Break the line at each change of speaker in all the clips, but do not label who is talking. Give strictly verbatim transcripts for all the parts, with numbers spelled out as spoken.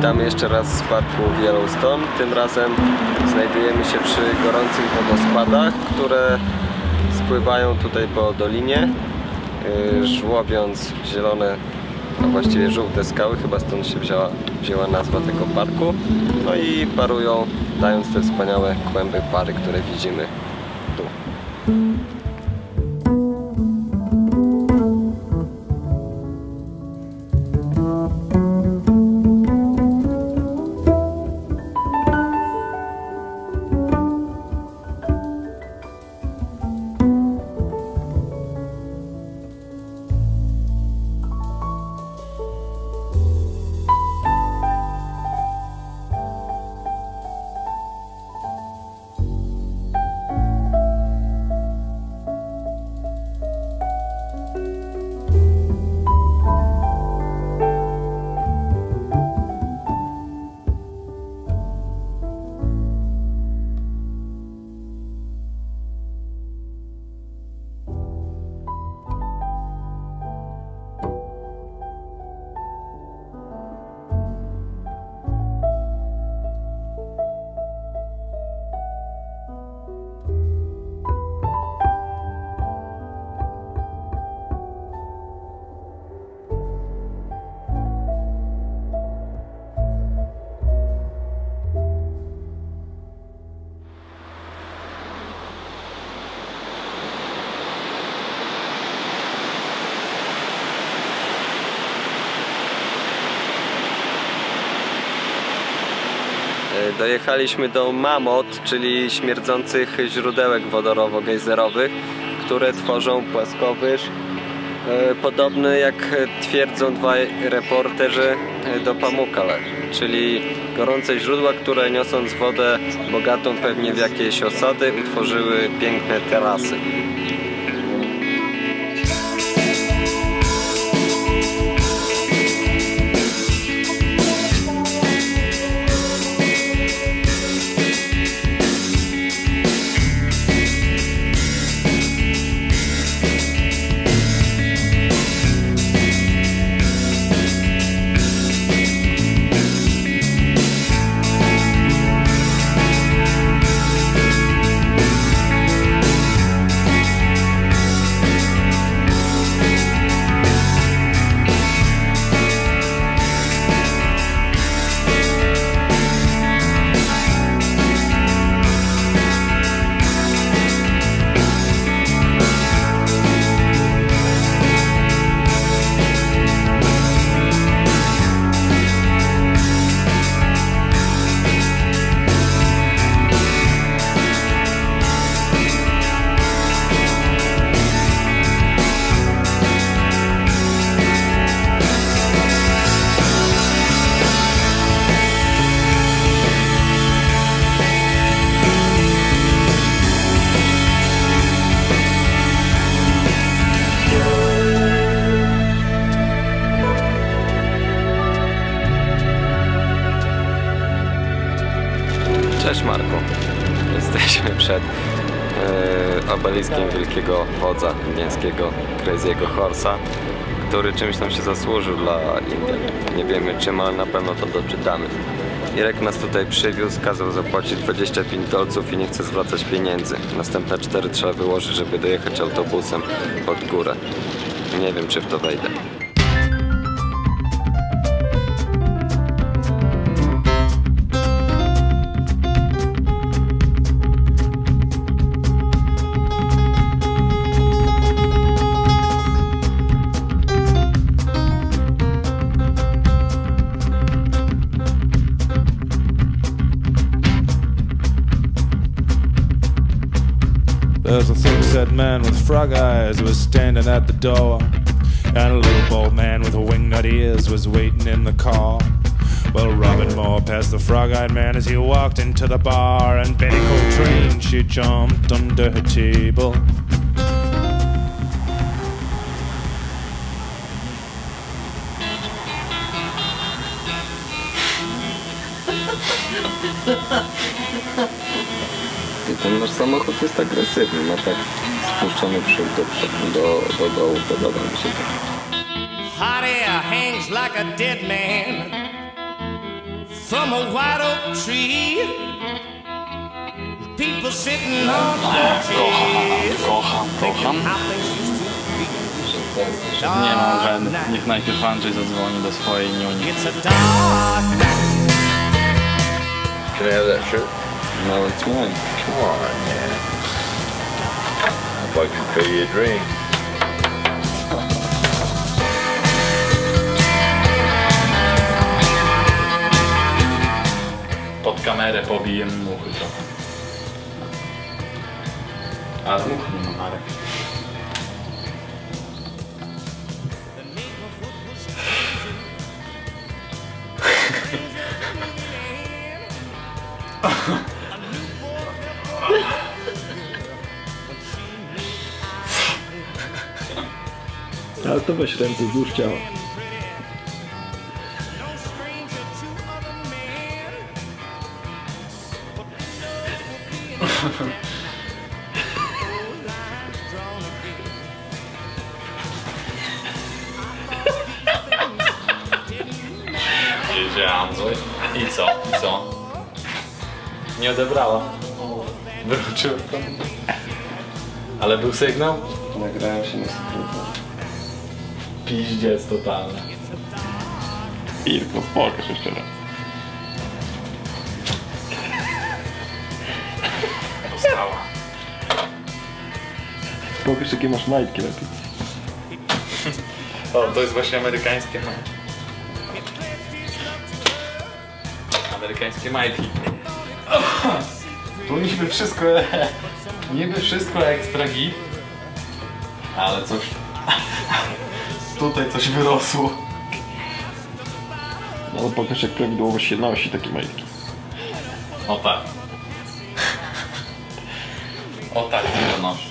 Witamy jeszcze raz z parku Yellowstone. Tym razem znajdujemy się przy gorących wodospadach, które spływają tutaj po dolinie, żłobiąc zielone, a właściwie żółte skały, chyba stąd się wzięła, wzięła nazwa tego parku. No i parują, dając te wspaniałe kłęby pary, które widzimy tu. Dojechaliśmy do Mammoth, czyli śmierdzących źródełek wodorowo-gejzerowych, które tworzą płaskowyż podobny, jak twierdzą dwaj reporterzy, do Pamukkale, czyli gorące źródła, które niosąc wodę bogatą pewnie w jakieś osady, utworzyły piękne terasy. Cześć Marku, jesteśmy przed yy, obeliskiem wielkiego wodza indiańskiego Crazy'ego Horse'a, który czymś tam się zasłużył dla Indian. Nie wiemy czym, ale na pewno to doczytamy. Irek nas tutaj przywiózł, kazał zapłacić dwadzieścia pięć dolców i nie chce zwracać pieniędzy. Następne cztery trzeba wyłożyć, żeby dojechać autobusem pod górę. Nie wiem, czy w to wejdę.
There's a thick-set man with frog eyes was standing at the door, and a little bald man with wing-nut ears was waiting in the car. Well, Robin Moore passed the frog-eyed man as he walked into the bar, and Betty Coltrane, she jumped under her table.
I ten nasz samochód jest agresywny, ma tak spuszczony przód do, do, do dołu, podoba mi się to.
Hot air hangs like a dead man from a white oak tree. People sitting on porches.
Kocham, kocham. Nie ma błędu. Niech najpierw Andrzej zadzwoni do swojej niuni.
It's a dark night.
Can I have that shirt?
No, it's mine.
Come on, man. If I can pay you a drink.
Pod kamerę pobiję mu muchy trochę. Ale much nie ma, Marek.
Ale to weź ręce wzdłuż ciała.
Jedzie Andrzej. I co? I co? Nie odebrała. Wrócił. Ale był sygnał?
Nagrałem się na skrótę.
Piździec totalny.
Irko, pokaż jeszcze raz.
Dostała.
Pokaż jakie masz majtki lepiej.
O, to jest właśnie amerykańskie majtki. Amerykańskie majtki. Tu niby wszystko, niby wszystko ekstra git, ale coś, tutaj coś wyrosło.
No ale pokaż jak prawidłowo się nosi takie majtki.
O tak. O tak, nie noszę.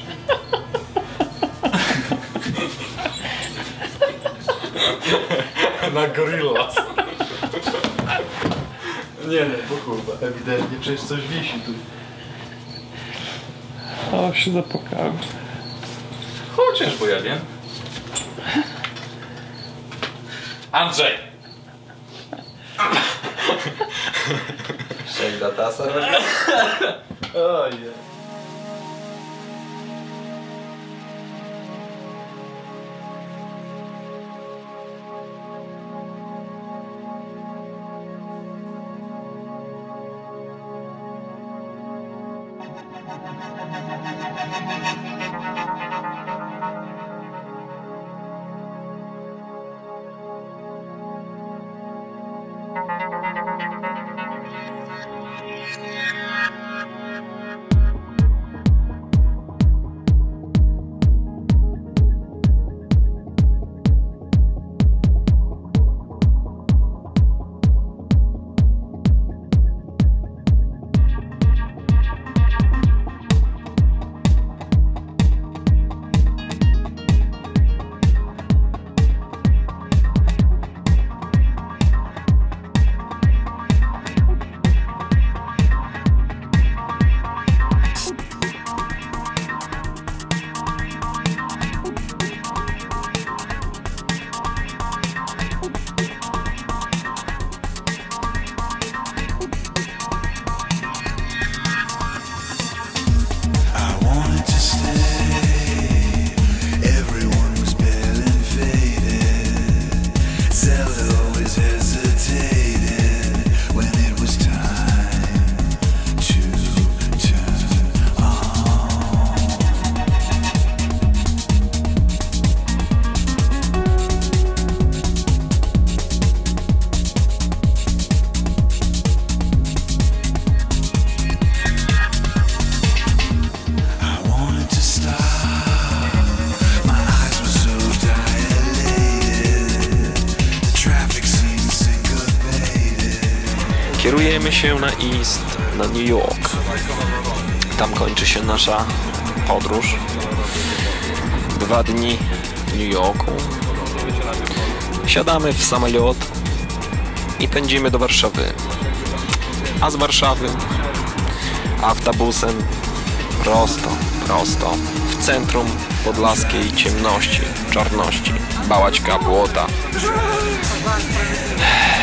Na Gorillaz. Nie, nie, bo kurwa, ewidentnie przecież coś wisi tu.
O, się zapłakałem.
Chociaż, bo ja wiem. Andrzej!
Shake da tasa.
Ojej.
Kierujemy się na East, na New York. Tam kończy się nasza podróż. Dwa dni w New Yorku. Siadamy w samolot i pędzimy do Warszawy. A z Warszawy autobusem prosto, prosto w centrum podlaskiej ciemności, czarności, bałaćka, błota.